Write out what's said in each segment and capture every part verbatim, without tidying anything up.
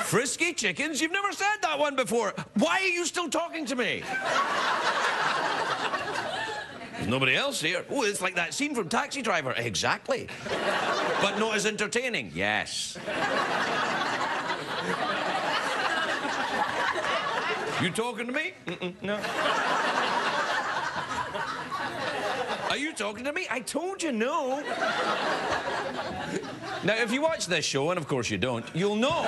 Frisky chickens? You've never said that one before. Why are you still talking to me? There's nobody else here. Oh, it's like that scene from Taxi Driver. Exactly. But not as entertaining. Yes. You talking to me? Mm-mm, no. Are you talking to me? I told you no. Now, if you watch this show, and of course you don't, you'll know.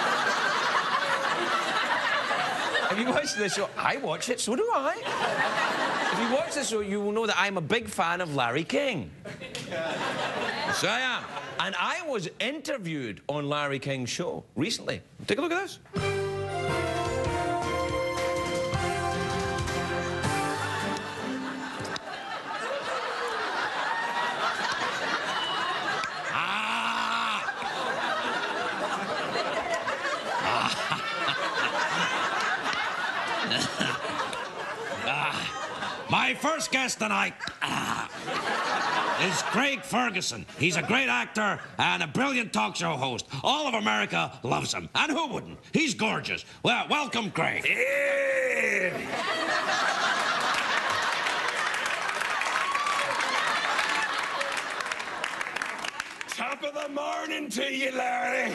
If you watch this show, I watch it, so do I. If you watch this show, you will know that I'm a big fan of Larry King. So I am. And I was interviewed on Larry King's show recently. Take a look at this. My first guest tonight ah, is Craig Ferguson. He's a great actor and a brilliant talk show host. All of America loves him. And who wouldn't? He's gorgeous. Well, welcome, Craig. Yeah. Top of the morning to you, Larry.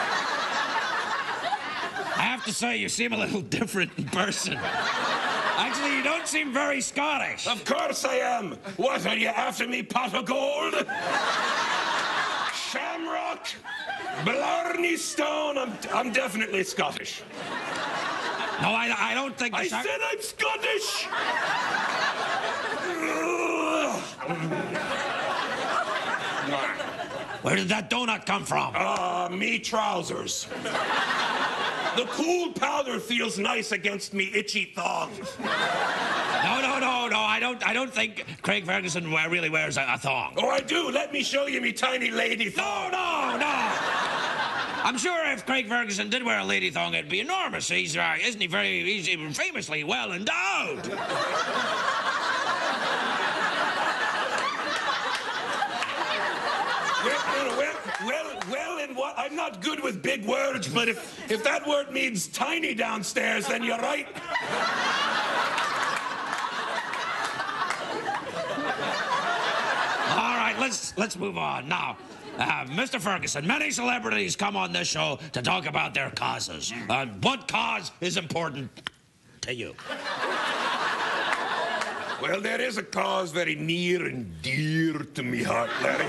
I have to say, you seem a little different in person. Actually, you don't seem very Scottish. Of course I am. What, are you after me, pot of gold? Shamrock? Blarney Stone? I'm, I'm definitely Scottish. No, I, I don't think... I said I'm Scottish! Where did that donut come from? Ah, uh, me trousers. The cool powder feels nice against me itchy thongs. No, no, no, no. I don't. I don't think Craig Ferguson really wears a, a thong. Oh, I do. Let me show you me tiny lady thong. No, no, no. I'm sure if Craig Ferguson did wear a lady thong, it'd be enormous. He's, uh, isn't he? Very, he's famously well endowed. Well, well, well, well, and what? I'm not good with big words, but if, if that word means tiny downstairs, then you're right. All right, let's, let's move on. Now, uh, Mister Ferguson, many celebrities come on this show to talk about their causes. Uh, what cause is important to you? Well, there is a cause very near and dear to me heart, Larry.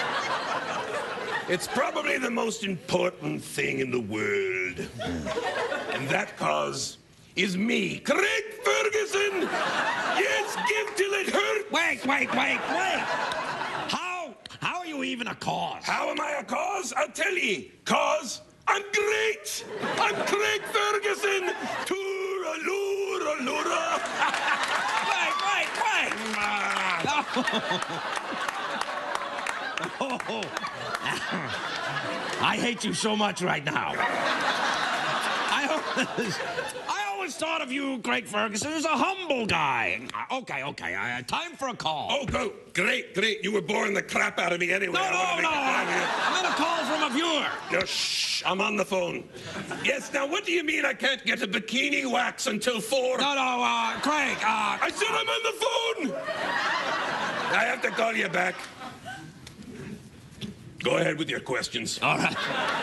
It's probably the most important thing in the world. And that cause is me, Craig Ferguson! Yes, give till it hurts! Wait, wait, wait, wait! How, how are you even a cause? How am I a cause? I'll tell ye. Cause I'm great! I'm Craig Ferguson! Toora-loora-loora! Wait, wait, wait! Oh. Oh. I hate you so much right now. I always, I always thought of you, Craig Ferguson, as a humble guy. Okay, okay, uh, time for a call. Oh, go. Great, great. You were boring the crap out of me anyway. No, no, no. I'm in a call from a viewer. No, shh. I'm on the phone. Yes, now what do you mean I can't get a bikini wax until four? No, no, uh, Craig, uh... I said I'm on the phone! I have to call you back. Go ahead with your questions. All right.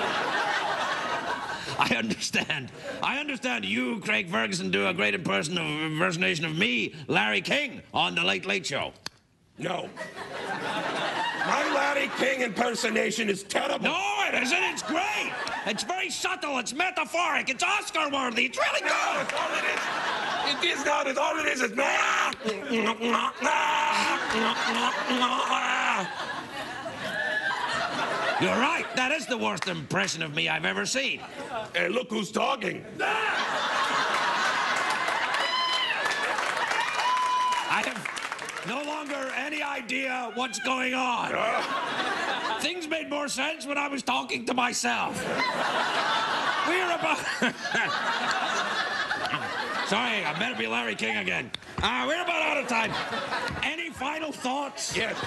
I understand. I understand you, Craig Ferguson, do a great imperson of, impersonation of me, Larry King, on The Late Late Show. No. My Larry King impersonation is terrible. No, it isn't. It's great. It's very subtle. It's metaphoric. It's Oscar-worthy. It's really good. No, it's all it is. It is not. It's all it is. It's... You're right. That is the worst impression of me I've ever seen. Hey, look who's talking. I have no longer any idea what's going on. Uh. Things made more sense when I was talking to myself. We're about... Sorry, I better be Larry King again. Uh, we're about out of time. Any final thoughts? Yes.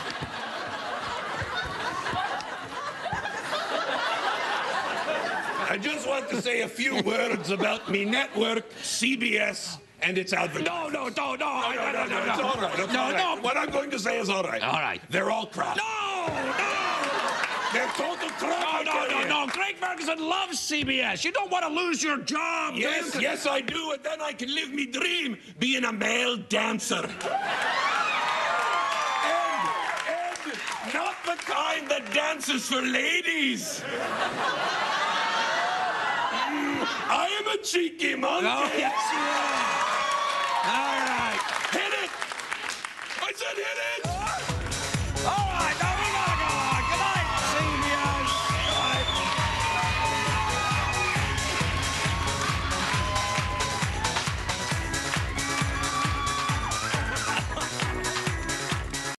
I just want to say a few words about me network, C B S, and its advertising. No, no, no, no, No, no, no, no, it's all right. It's No, all right. no. What I'm going to say is all right. All right. They're all crap. No, no. They're total crap. No, I no, tell no, you. no. Craig Ferguson loves C B S. You don't want to lose your job. do Yes, you? yes, I do, and then I can live me dream being a male dancer. and, and not the kind that dances for ladies. Mm, I am a cheeky monkey. Oh, yes, you are. All right. Hit it! I said hit it!